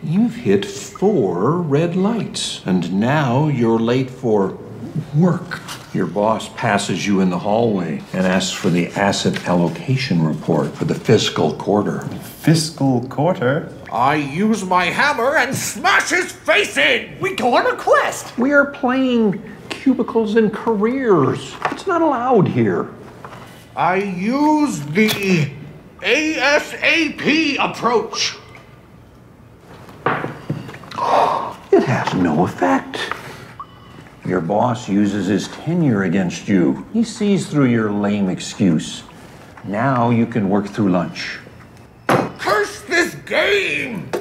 You've hit 4 red lights, and now you're late for work. Your boss passes you in the hallway and asks for the asset allocation report for the fiscal quarter. Fiscal quarter? I use my hammer and smash his face in! We go on a quest! We are playing Cubicles and Careers. It's not allowed here. I use the ASAP approach. It has no effect. Your boss uses his tenure against you. He sees through your lame excuse. Now you can work through lunch. Curse this game!